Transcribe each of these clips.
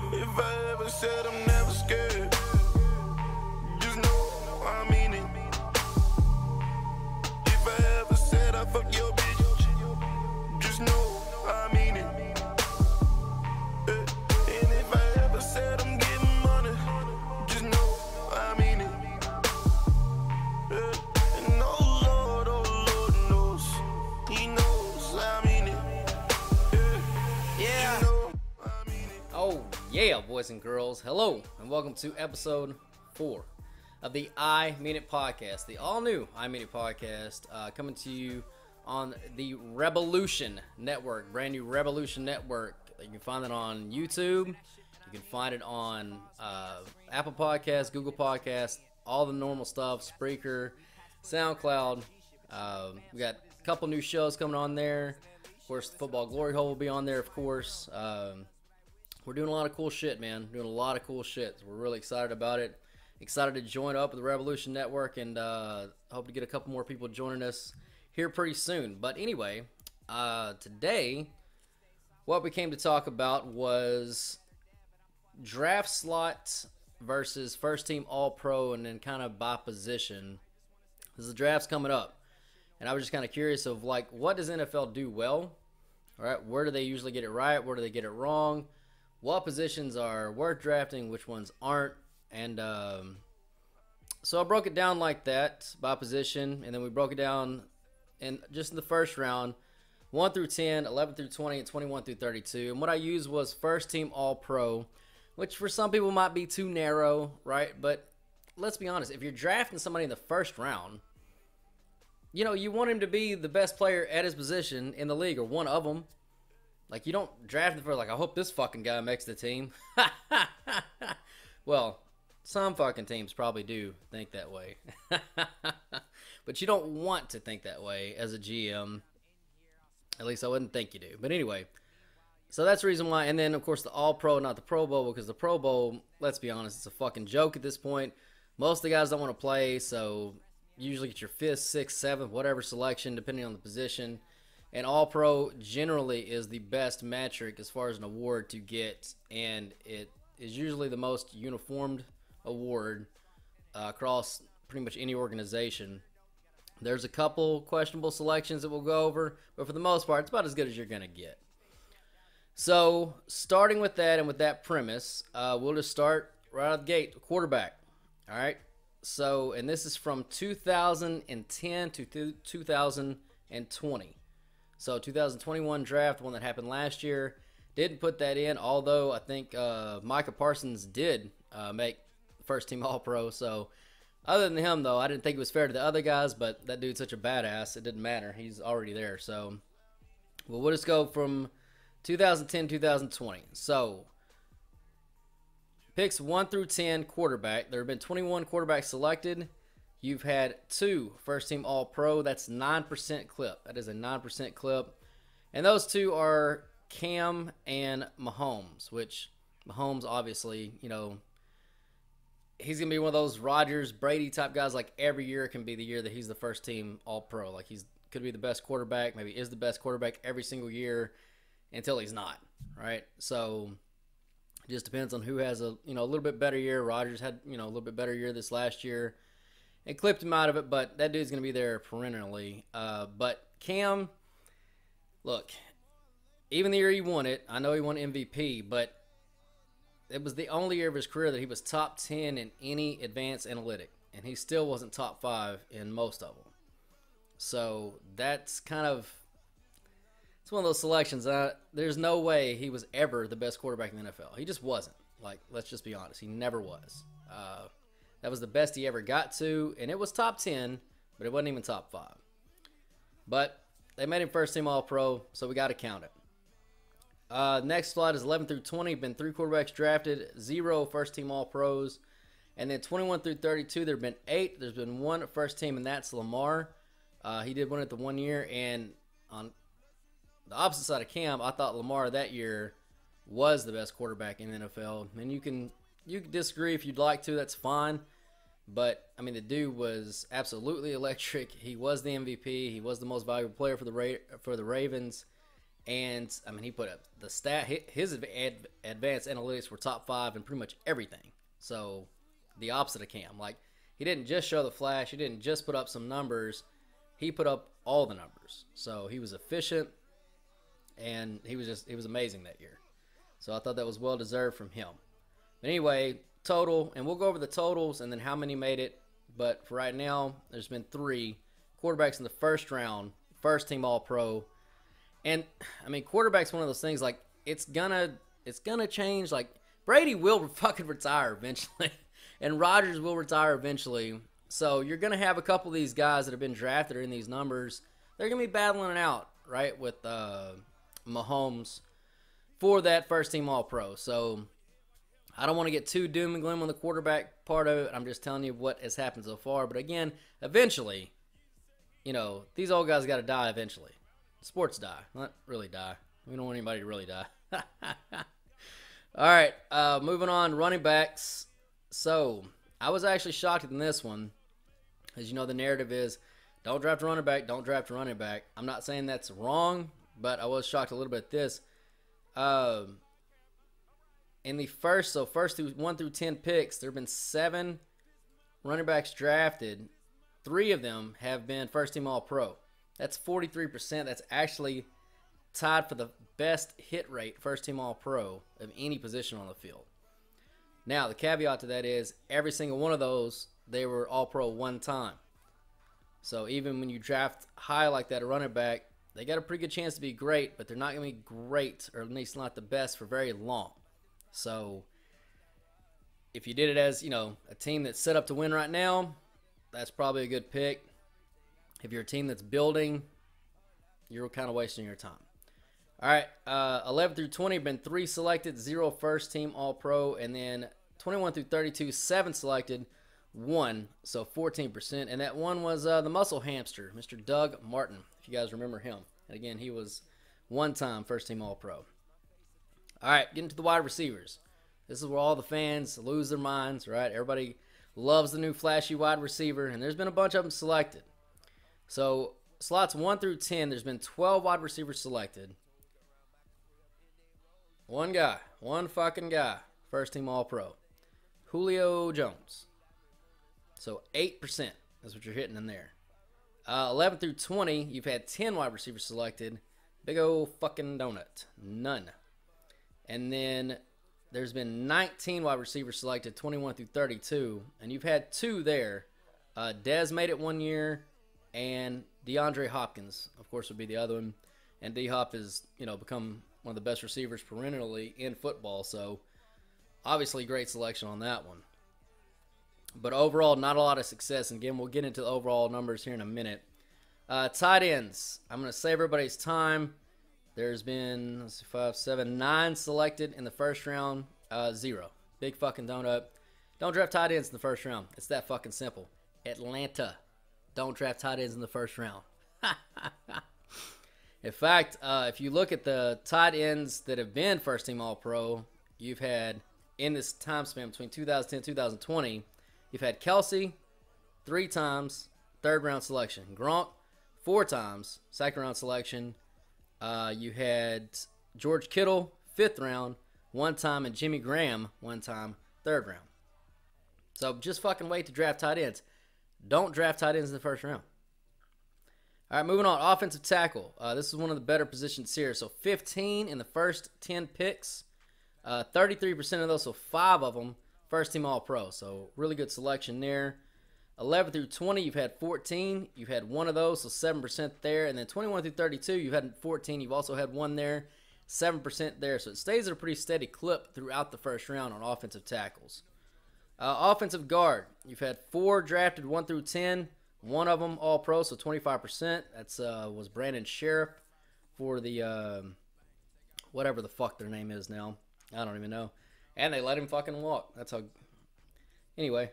If I ever said I'm never scared, just know I mean it. If I ever said I fuck your bitch, just know I mean it. And if I ever said I'm getting money, just know I mean it. And oh Lord knows, He knows I mean it. Yeah. You know I mean it. Oh yeah, boys and girls, hello and welcome to episode 4 of the I Mean It podcast, the all-new I Mean It podcast, coming to you on the Revolution Network, brand new Revolution Network. You can find it on YouTube, you can find it on Apple Podcasts, Google Podcasts, all the normal stuff, Spreaker, SoundCloud. We got a couple new shows coming on there. Of course, the Football Glory Hole will be on there, of course. We're doing a lot of cool shit, man. Doing a lot of cool shit. So we're really excited about it. Excited to join up with the Revolution Network, and hope to get a couple more people joining us here pretty soon. But anyway, today, what we came to talk about was draft slot versus first team All-Pro, and then kind of by position. Because the draft's coming up, and I was just kind of curious of, like, what does NFL do well? All right, where do they usually get it right? Where do they get it wrong? What positions are worth drafting? Which ones aren't? And so I broke it down like that by position, and then we broke it down in the first round, 1 through 10, 11 through 20, and 21 through 32. And what I used was first team All-Pro, which for some people might be too narrow, right? But let's be honest, if you're drafting somebody in the first round, you know, you want him to be the best player at his position in the league, or one of them. Like, you don't draft him for, like, I hope this fucking guy makes the team. Well, some fucking teams probably do think that way. But you don't want to think that way as a GM. At least I wouldn't think you do. But anyway, so that's the reason why. And then, of course, the All-Pro, not the Pro Bowl, because the Pro Bowl, let's be honest, it's a fucking joke at this point. Most of the guys don't want to play, so you usually get your 5th, 6th, 7th, whatever selection, depending on the position. And All-Pro generally is the best metric as far as an award to get, and it is usually the most uniformed award across pretty much any organization. There's a couple questionable selections that we'll go over, but for the most part, it's about as good as you're going to get. So, starting with that and with that premise, we'll just start right out of the gate, quarterback. All right? So, and this is from 2010 to 2020. So 2021 draft, one that happened last year, didn't put that in, although I think Micah Parsons did make first team All-Pro. So other than him, though, I didn't think it was fair to the other guys, but that dude's such a badass, it didn't matter. He's already there. So we'll just go from 2010 2020. So picks 1 through 10 quarterback. There have been 21 quarterbacks selected. You've had 2 first-team All-Pro. That's 9% clip. That is a 9% clip. And those 2 are Cam and Mahomes, which Mahomes, obviously, you know, he's going to be one of those Rodgers, Brady type guys. Like, every year can be the year that he's the first-team All-Pro. Like, he's could be the best quarterback, maybe is the best quarterback every single year until he's not, right? So it just depends on who has a little bit better year. Rodgers had, a little bit better year this last year. It clipped him out of it, but that dude's going to be there perennially. But Cam, look, even the year he won it, I know he won MVP, but it was the only year of his career that he was top 10 in any advanced analytic, and he still wasn't top 5 in most of them. So that's kind of, it's one of those selections. There's no way he was ever the best quarterback in the NFL. He just wasn't. Like, let's just be honest. He never was. That was the best he ever got to, and it was top 10, but it wasn't even top 5. But they made him first team All-Pro, so we got to count it. Next slot is 11 through 20. Been 3 quarterbacks drafted, 0 first team All-Pros. And then 21 through 32, there have been 8. There's been 1 first team, and that's Lamar. He did win it the 1 year, and on the opposite side of Cam, I thought Lamar that year was the best quarterback in the NFL. And you can disagree if you'd like to, that's fine. But, I mean, the dude was absolutely electric. He was the MVP. He was the most valuable player for the Ravens. And I mean, he put up the stat. His advanced analytics were top 5 in pretty much everything. So the opposite of Cam. Like, he didn't just show the flash. He didn't just put up some numbers. He put up all the numbers. So he was efficient, and he was amazing that year. So I thought that was well deserved from him. But anyway, total, and we'll go over the totals and then how many made it. But for right now, there's been 3 quarterbacks in the first round, first team All-Pro. And I mean, quarterback's one of those things, like, it's gonna change. Like, Brady will fucking retire eventually, and Rodgers will retire eventually. So you're gonna have a couple of these guys that have been drafted or in these numbers. They're gonna be battling it out, right, with Mahomes for that first team All-Pro. So I don't want to get too doom and gloom on the quarterback part of it. I'm just telling you what has happened so far. But again, eventually, you know, these old guys got to die eventually. Sports die, not really die. We don't want anybody to really die. All right, moving on, running backs. So I was actually shocked in this one. As you know, the narrative is don't draft a running back, don't draft a running back. I'm not saying that's wrong, but I was shocked a little bit at this. In the first 1 through 10 picks, there have been 7 running backs drafted. 3 of them have been first team All-Pro. That's 43%. That's actually tied for the best hit rate first team All-Pro of any position on the field. Now, the caveat to that is every single one of those, they were All-Pro one time. So even when you draft high like that, a running back, they got a pretty good chance to be great, but they're not going to be great, or at least not the best, for very long. So if you did it as, you know, a team that's set up to win right now, that's probably a good pick. If you're a team that's building, you're kind of wasting your time. All right, 11 through 20 have been 3 selected, 0 first team All-Pro, and then 21 through 32, 7 selected, 1, so 14%. And that one was the muscle hamster, Mr. Doug Martin, if you guys remember him. And again, he was one-time first team All-Pro. All right, getting to the wide receivers. This is where all the fans lose their minds, right? Everybody loves the new flashy wide receiver, and there's been a bunch of them selected. So slots 1 through 10, there's been 12 wide receivers selected. One guy, one fucking guy, first team All-Pro. Julio Jones. So 8% is what you're hitting in there. 11 through 20, you've had 10 wide receivers selected. Big old fucking donut. None. And then there's been 19 wide receivers selected, 21 through 32. And you've had 2 there. Dez made it 1 year. And DeAndre Hopkins, of course, would be the other one. And D-Hop has, you know, become one of the best receivers perennially in football. So, obviously, great selection on that one. But overall, not a lot of success. And again, we'll get into the overall numbers here in a minute. Tight ends. I'm going to save everybody's time. There's been, let's see, 5, 7, 9 selected in the first round. 0. Big fucking donut. Don't draft tight ends in the first round. It's that fucking simple. Atlanta. Don't draft tight ends in the first round. In fact, if you look at the tight ends that have been first team All-Pro, you've had, in this time span between 2010 and 2020, you've had Kelsey 3 times, 3rd round selection. Gronk 4 times, 2nd round selection. You had George Kittle 5th round 1 time, and Jimmy Graham 1 time, 3rd round. So just fucking wait to draft tight ends. Don't draft tight ends in the first round. All right, moving on. Offensive tackle. This is one of the better positions here. So 15 in the first 10 picks. 33% of those, so 5 of them, first team All-Pro. So really good selection there. 11 through 20, you've had 14. You've had 1 of those, so 7% there. And then 21 through 32, you've had 14. You've also had 1 there, 7% there. So it stays at a pretty steady clip throughout the first round on offensive tackles. Offensive guard, you've had 4 drafted 1 through 10. 1 of them All-Pro, so 25%. That's was Brandon Sheriff for the whatever the fuck their name is now. I don't even know. And they let him fucking walk. That's how. Anyway.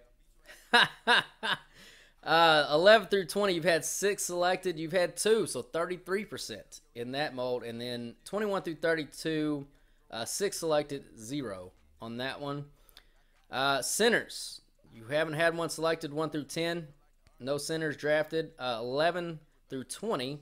11 through 20, you've had 6 selected. You've had 2, so 33% in that mold. And then 21 through 32, 6 selected, 0 on that one. Centers, you haven't had 1 selected, 1 through 10. No centers drafted. 11 through 20,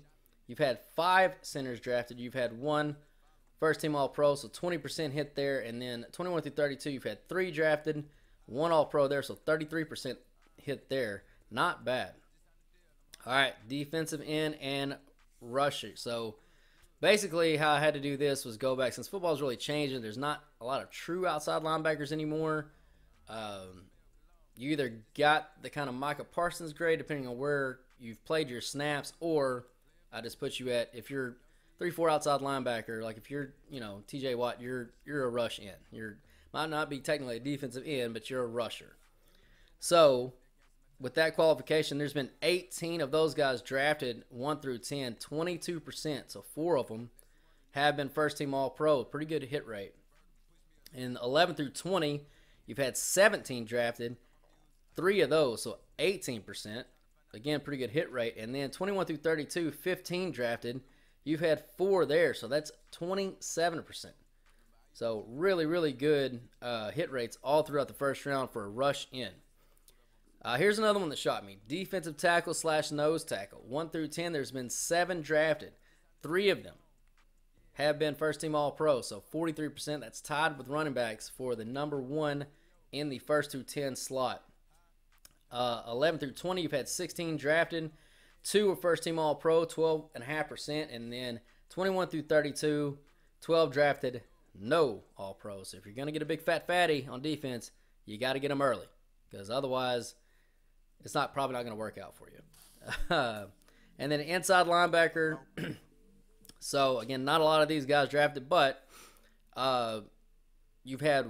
You've had 5 centers drafted. You've had 1 first team All-Pro, so 20% hit there. And then 21 through 32, you've had 3 drafted, 1 All-Pro there, so 33% hit there. Not bad. All right, defensive end and rusher. So basically how I had to do this was go back. Since football's really changing, there's not a lot of true outside linebackers anymore. You either got the kind of Micah Parsons grade, depending on where you've played your snaps, or I just put you at, if you're 3-4 outside linebacker, like if you're, TJ Watt, you're a rush end. You might not be technically a defensive end, but you're a rusher. So with that qualification, there's been 18 of those guys drafted 1 through 10, 22%. So 4 of them have been first team All-Pro. Pretty good hit rate. In 11 through 20, you've had 17 drafted, 3 of those, so 18%. Again, pretty good hit rate. And then 21 through 32, 15 drafted. You've had 4 there, so that's 27%. So really, really good hit rates all throughout the first round for a rush in. Here's another one that shocked me. Defensive tackle / nose tackle. 1 through 10, there's been 7 drafted. 3 of them have been first team All-Pro, so 43%. That's tied with running backs for the number 1 in the first through 10 slot. 11 through 20, you've had 16 drafted. 2 are first team All-Pro, 12.5%. And then 21 through 32, 12 drafted, no All-Pro. So if you're going to get a big fat fatty on defense, you got to get them early, because otherwise it's probably not going to work out for you. And then inside linebacker. So again, not a lot of these guys drafted, but you've had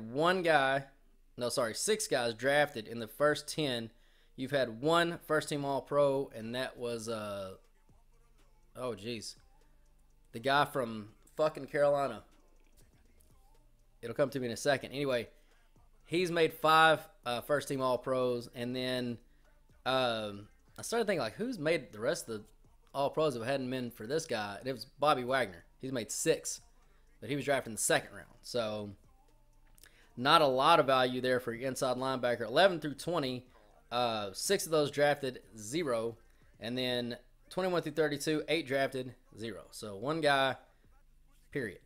6 guys drafted in the first 10. You've had 1 first team All-Pro, and that was the guy from fucking Carolina. It'll come to me in a second. Anyway, he's made 5 first team All-Pros, and then I started thinking, like, who's made the rest of the All-Pros if it hadn't been for this guy? And it was Bobby Wagner. He's made 6, but he was drafted in the second round. So not a lot of value there for your inside linebacker. 11 through 20, 6 of those drafted, 0. And then 21 through 32, 8 drafted, 0. So 1 guy, period.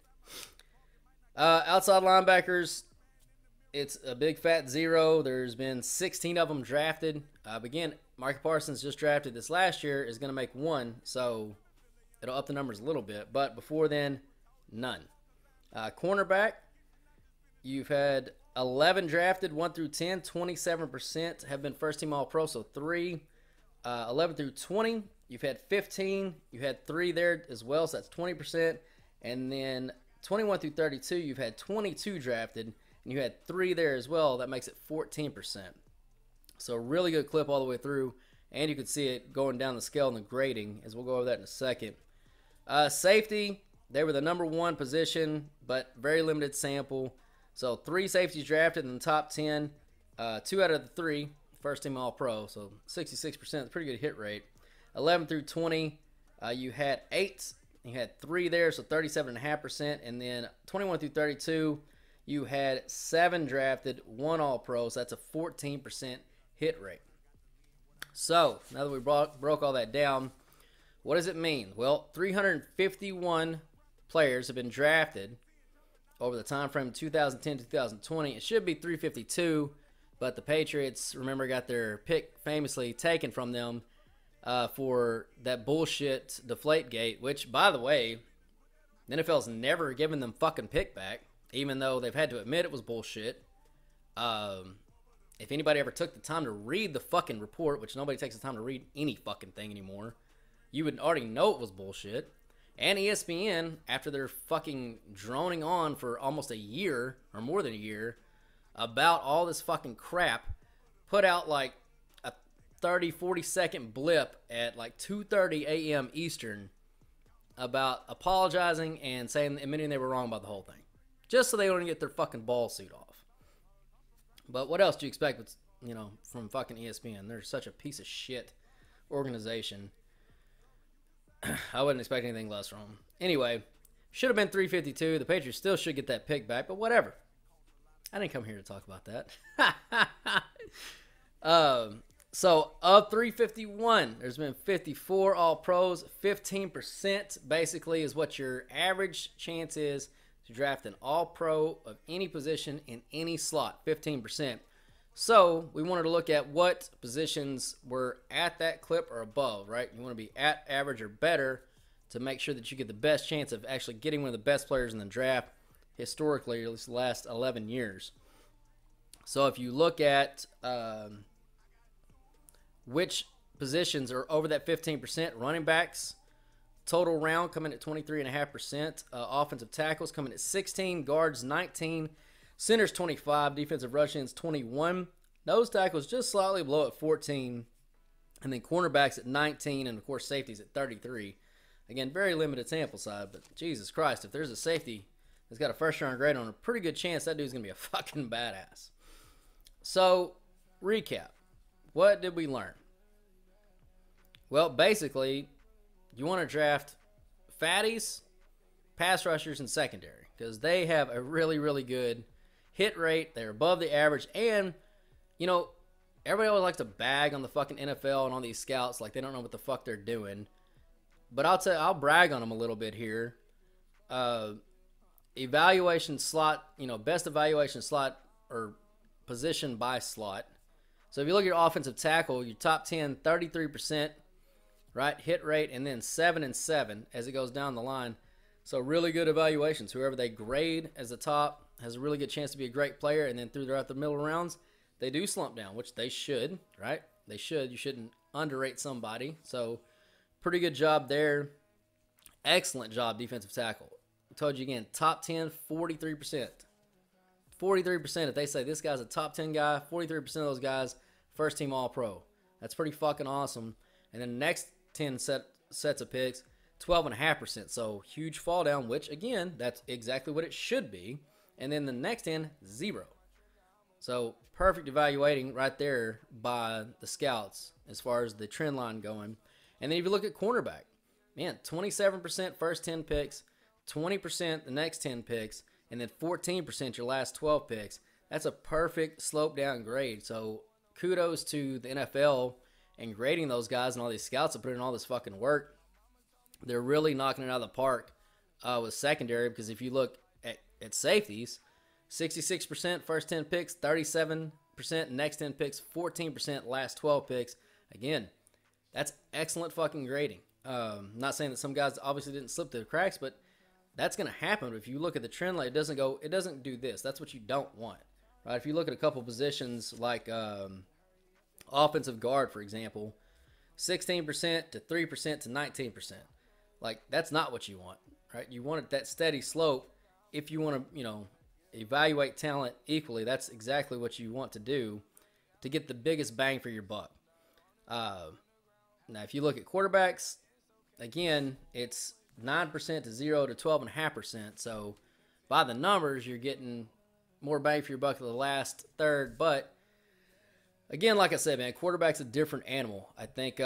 Outside linebackers, it's a big fat 0. There's been 16 of them drafted. Again, Micah Parsons just drafted this last year, is going to make 1, so it'll up the numbers a little bit. But before then, none. Cornerback, you've had 11 drafted, 1 through 10, 27% have been first team All-Pro, so 3. 11 through 20, you've had 15. You had 3 there as well, so that's 20%. And then 21 through 32, you've had 22 drafted, and you had 3 there as well. That makes it 14%. So really good clip all the way through, and you can see it going down the scale in the grading, as we'll go over that in a second. Safety, they were the number 1 position, but very limited sample. So 3 safeties drafted in the top 10. 2 out of the 3 first team All-Pro, so 66%, pretty good hit rate. 11 through 20, you had 8. You had 3 there, so 37.5%. And then 21 through 32, you had 7 drafted, 1 All-Pro, so that's a 14% hit rate. So now that we broke all that down, what does it mean? Well, 351 players have been drafted over the time frame 2010 to 2020. It should be 352, but the Patriots, remember, got their pick famously taken from them for that bullshit Deflategate, which, by the way, the NFL's never given them fucking pick back, even though they've had to admit it was bullshit. If anybody ever took the time to read the fucking report, which nobody takes the time to read any fucking thing anymore, you would already know it was bullshit. And ESPN, after they're fucking droning on for almost a year, or more than a year, about all this fucking crap, put out like a 30-40 second blip at like 2:30 a.m. Eastern about apologizing and admitting they were wrong about the whole thing, just so they don't get their fucking ball suit off. But what else do you expect with, from fucking ESPN? They're such a piece of shit organization. I wouldn't expect anything less from them. Anyway, should have been 352. The Patriots still should get that pick back, but whatever. I didn't come here to talk about that. So of 351, there's been 54 all pros. 15% basically is what your average chance is to draft an all pro of any position in any slot. 15%. So we wanted to look at what positions were at that clip or above, right? You want to be at average or better to make sure that you get the best chance of actually getting one of the best players in the draft historically, at least the last 11 years. So if you look at which positions are over that 15%, running backs, total round coming at 23.5%, offensive tackles coming at 16, guards 19, centers 25, defensive rush ends 21, nose tackles just slightly below at 14, and then cornerbacks at 19, and of course safeties at 33. Again, very limited sample size, but Jesus Christ, if there's a safety that's got a first round grade on, a pretty good chance that dude's going to be a fucking badass. So, recap. What did we learn? Well, basically, you want to draft fatties, pass rushers, and secondary because they have a really, really good hit rate. They're above the average. And, you know, everybody always likes to bag on the fucking NFL and on these scouts like they don't know what the fuck they're doing. But I'll brag on them a little bit here. Evaluation slot, best evaluation slot or position by slot. So if you look at your offensive tackle, your top 10, 33%, right, hit rate, and then 7 and 7 as it goes down the line. So really good evaluations. Whoever they grade as the top has a really good chance to be a great player, and then throughout the middle rounds, they do slump down, which they should, right? They should. You shouldn't underrate somebody. So pretty good job there. Excellent job, defensive tackle. I told you again, top 10, 43%. 43%. If they say this guy's a top 10 guy, 43% of those guys, first team All-Pro. That's pretty fucking awesome. And then the next 10 sets of picks, 12.5%. So huge fall down, which again, that's exactly what it should be. And then the next 10, 0. So perfect evaluating right there by the scouts as far as the trend line going. And then if you look at cornerback, man, 27% first 10 picks, 20% the next 10 picks, and then 14% your last 12 picks. That's a perfect slope down grade. So kudos to the NFL and grading those guys and all these scouts that put in all this fucking work. They're really knocking it out of the park with secondary because if you look at safeties, 66% first 10 picks, 37% next 10 picks, 14% last 12 picks. Again, that's excellent fucking grading. Not saying that some guys obviously didn't slip through the cracks, but that's going to happen. If you look at the trend line, it doesn't do this. That's what you don't want, right? If you look at a couple positions like offensive guard, for example, 16% to 3% to 19%. Like, that's not what you want, right? You want that steady slope. If you want to, evaluate talent equally, that's exactly what you want to do to get the biggest bang for your buck. Now, if you look at quarterbacks, again, it's 9% to 0 to 12.5%. So by the numbers, you're getting more bang for your buck at the last third. But again, like I said, man, quarterback's a different animal. I think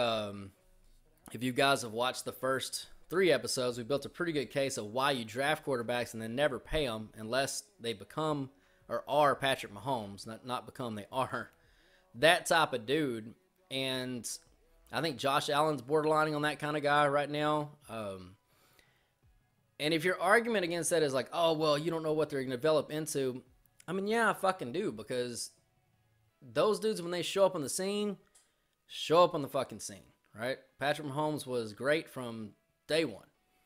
if you guys have watched the first 3 episodes, we built a pretty good case of why you draft quarterbacks and then never pay them unless they become or are Patrick Mahomes, not become, they are that type of dude. And I think Josh Allen's borderlining on that kind of guy right now. And if your argument against that is like, oh, well, you don't know what they're going to develop into. I mean, yeah, I fucking do, because those dudes, when they show up on the scene, show up on the fucking scene, right? Patrick Mahomes was great from day one.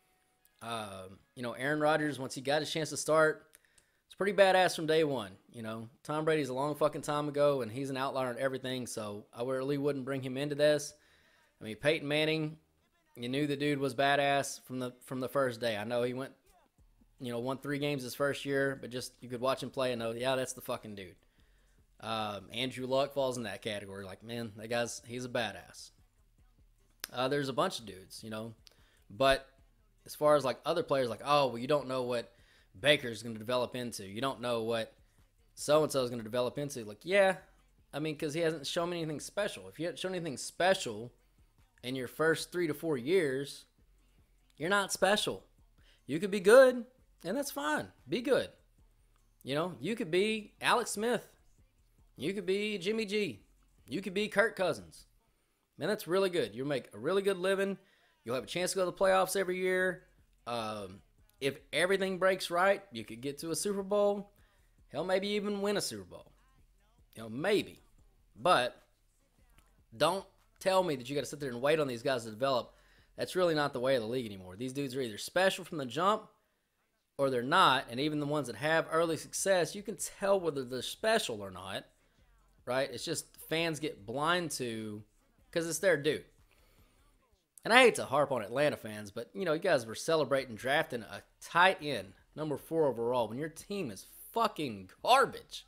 Aaron Rodgers, once he got his chance to start, it's pretty badass from day one. Tom Brady's a long fucking time ago, and he's an outlier on everything, so I really wouldn't bring him into this. I mean, Peyton Manning, you knew the dude was badass from the first day. I know he went, won 3 games his first year, but just you could watch him play and know, yeah, that's the fucking dude. Andrew Luck falls in that category. Like, man, he's a badass. There's a bunch of dudes, but as far as like other players, like, oh, well, you don't know what Baker's going to develop into. You don't know what so-and-so is going to develop into. Like, yeah, I mean, because he hasn't shown me anything special. If you hadn't shown anything special in your first 3 to 4 years, you're not special. You could be good, and that's fine. Be good. You could be Alex Smith. You could be Jimmy G. You could be Kirk Cousins. Man, that's really good. You'll make a really good living. You'll have a chance to go to the playoffs every year. If everything breaks right, you could get to a Super Bowl. Hell, maybe even win a Super Bowl. Maybe. But don't tell me that you got to sit there and wait on these guys to develop. That's really not the way of the league anymore. These dudes are either special from the jump or they're not. And even the ones that have early success, you can tell whether they're special or not. Right? It's just fans get blind to because it's their dude. And I hate to harp on Atlanta fans, but, you guys were celebrating drafting a tight end, number 4 overall, when your team is fucking garbage.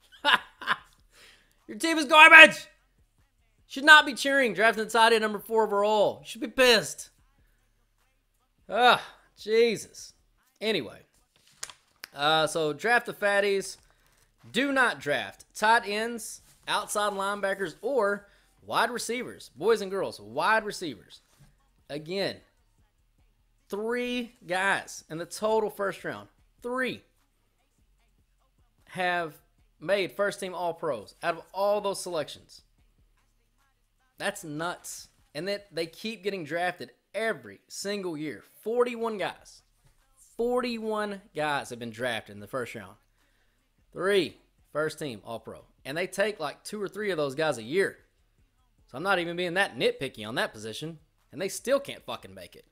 Your team is garbage! Should not be cheering drafting a tight end number 4 overall. You should be pissed. Jesus. Anyway. So draft the fatties. Do not draft tight ends, outside linebackers, or wide receivers. Boys and girls, wide receivers. Again, 3 guys in the total first round. 3 have made first-team All-Pros out of all those selections. That's nuts. And that they keep getting drafted every single year. 41 guys. 41 guys have been drafted in the first round. 3 first-team All-Pro. And they take like 2 or 3 of those guys a year. So I'm not even being that nitpicky on that position. And they still can't fucking make it.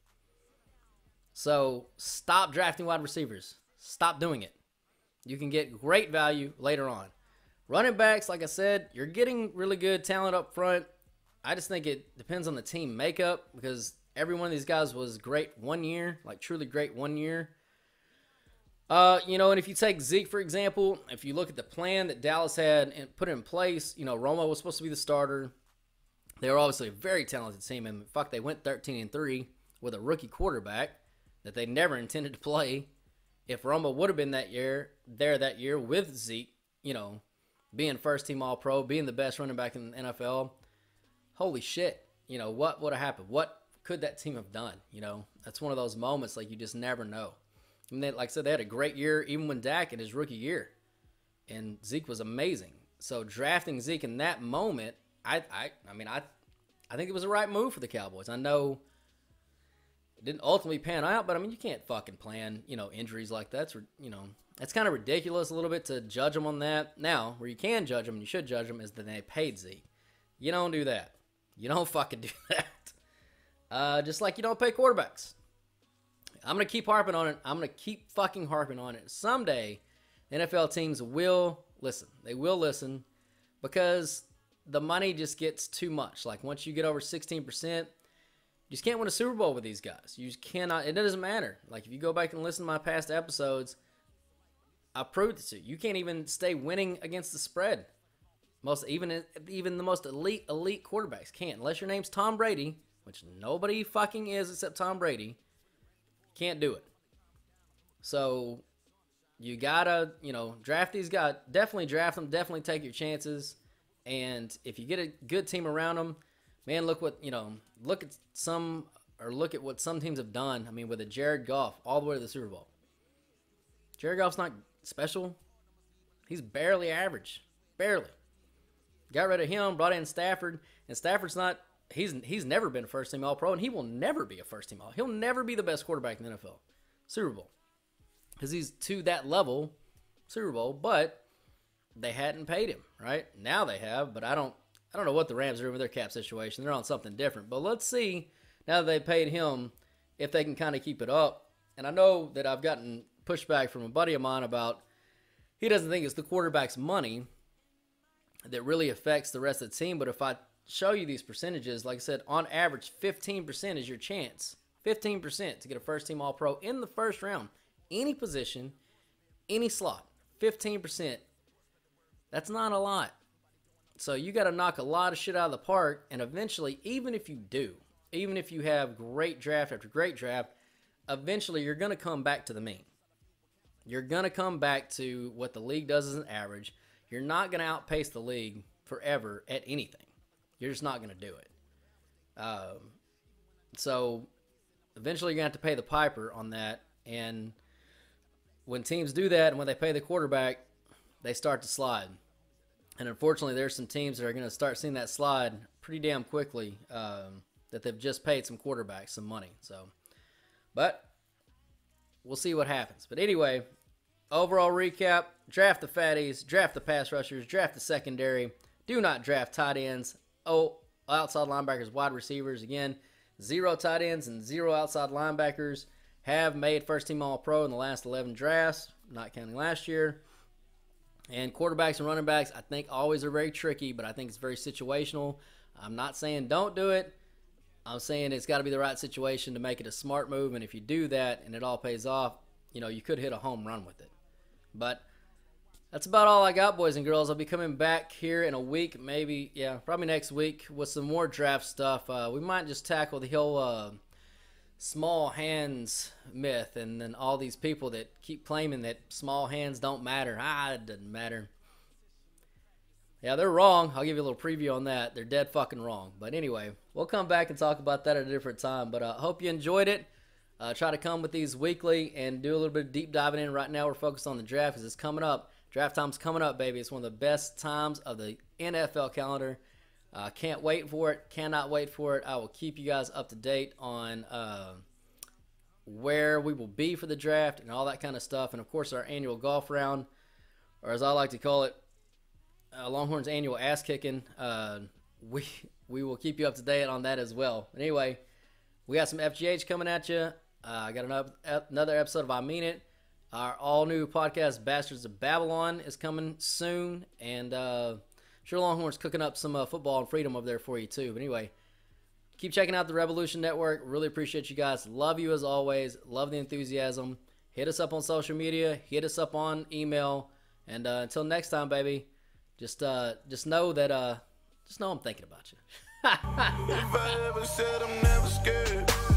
So stop drafting wide receivers. Stop doing it. You can get great value later on. Running backs, like I said, you're getting really good talent up front. I just think it depends on the team makeup because every one of these guys was great one year, like truly great one year. And if you take Zeke, for example, if you look at the plan that Dallas had and put in place, Romo was supposed to be the starter. They were obviously a very talented team, and fuck, they went 13-3 with a rookie quarterback that they never intended to play. If Romo would have been that year with Zeke, being first-team All-Pro, being the best running back in the NFL, holy shit, what would have happened? What could that team have done? That's one of those moments like you just never know. And they, like I said, they had a great year even when Dak in his rookie year, and Zeke was amazing. So drafting Zeke in that moment, I think it was the right move for the Cowboys. I know it didn't ultimately pan out, but you can't fucking plan, injuries like that. That's kind of ridiculous a little bit to judge them on that. Now, where you can judge them and you should judge them is that they paid Zeke. You don't do that. You don't fucking do that. Just like you don't pay quarterbacks. I'm going to keep harping on it. I'm going to keep fucking harping on it. Someday, NFL teams will listen. They will listen because the money just gets too much. Like once you get over 16%, you just can't win a Super Bowl with these guys. You just cannot. It doesn't matter. Like if you go back and listen to my past episodes, I proved it to you. You can't even stay winning against the spread. Even the most elite quarterbacks can't. Unless your name's Tom Brady, which nobody fucking is except Tom Brady, can't do it. So you gotta, draft these guys. Definitely draft them. Definitely take your chances. And if you get a good team around them, man, look at what some teams have done. With a Jared Goff all the way to the Super Bowl. Jared Goff's not special. He's barely average. Barely. Got rid of him, brought in Stafford, and Stafford's not. He's never been a first-team All-Pro, and he will never be a first-team All. He'll never be the best quarterback in the NFL. Super Bowl. Because he's to that level, Super Bowl, but they hadn't paid him, right? Now they have, but I don't know what the Rams are doing with their cap situation. They're on something different. But let's see, now that they paid him, if they can kind of keep it up. And I know that I've gotten pushback from a buddy of mine about he doesn't think it's the quarterback's money that really affects the rest of the team. But if I show you these percentages, like I said, on average, 15% is your chance. 15% to get a first-team All-Pro in the first round. Any position, any slot. 15%. That's not a lot. So you got to knock a lot of shit out of the park, and eventually, even if you have great draft after great draft, eventually you're going to come back to the mean. You're going to come back to what the league does as an average. You're not going to outpace the league forever at anything. You're just not going to do it. So eventually you're going to have to pay the piper on that, and when teams do that and when they pay the quarterback, they start to slide. And unfortunately, there's some teams that are going to start seeing that slide pretty damn quickly, that they've just paid some quarterbacks some money. So, but we'll see what happens. But anyway, overall recap, draft the fatties, draft the pass rushers, draft the secondary. Do not draft tight ends. Oh, outside linebackers, wide receivers. Again, 0 tight ends and 0 outside linebackers have made first team All-Pro in the last 11 drafts, not counting last year. And quarterbacks and running backs, I think, always are very tricky, but I think it's very situational. I'm not saying don't do it. I'm saying it's got to be the right situation to make it a smart move, and if you do that and it all pays off, you could hit a home run with it. But that's about all I got, boys and girls. I'll be coming back here in a week, maybe, probably next week, with some more draft stuff. We might just tackle the whole small hands myth, and then all these people that keep claiming that small hands don't matter. It doesn't matter. Yeah, they're wrong. I'll give you a little preview on that. They're dead fucking wrong. But anyway, we'll come back and talk about that at a different time. But I hope you enjoyed it. Try to come with these weekly and do a little bit of deep diving in. Right now we're focused on the draft because it's coming up. Draft time's coming up, baby. It's one of the best times of the NFL calendar. Can't wait for it. Cannot wait for it. I will keep you guys up to date on where we will be for the draft and all that kind of stuff. And, of course, our annual golf round, or as I like to call it, Longhorns annual ass kicking. We will keep you up to date on that as well. But anyway, we got some FGH coming at you. I got another episode of I Mean It. Our all-new podcast, Bastards of Babylon, is coming soon. And sure, Longhorns cooking up some football and freedom over there for you, too. But anyway, keep checking out the Revolution Network. Really appreciate you guys. Love you as always. Love the enthusiasm. Hit us up on social media. Hit us up on email. And until next time, baby, just know that just know I'm thinking about you. If I ever said I'm never scared.